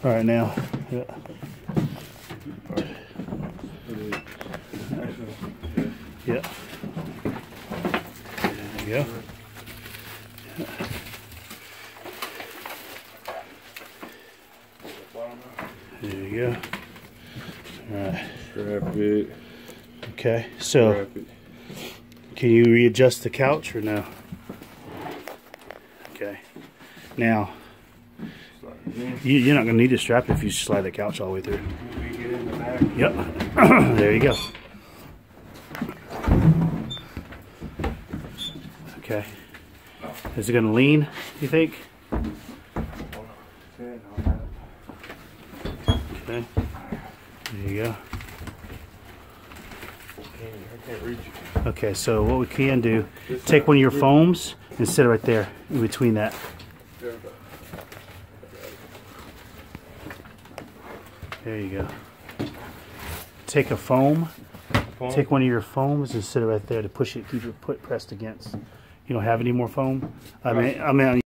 All right, now. Yeah. Yeah. There you go. There you go. All right. Strap it. Okay, so can you readjust the couch or no? Okay. Now, you're not going to need to strap it if you slide the couch all the way through. Yep. There you go. Okay. Is it going to lean, you think? Okay. There you go. Okay, so what we can do, take one of your foams and sit it right there in between that. There you go. Take a foam, take one of your foams and sit it right there to push it, keep your foot pressed against. You don't have any more foam? I mean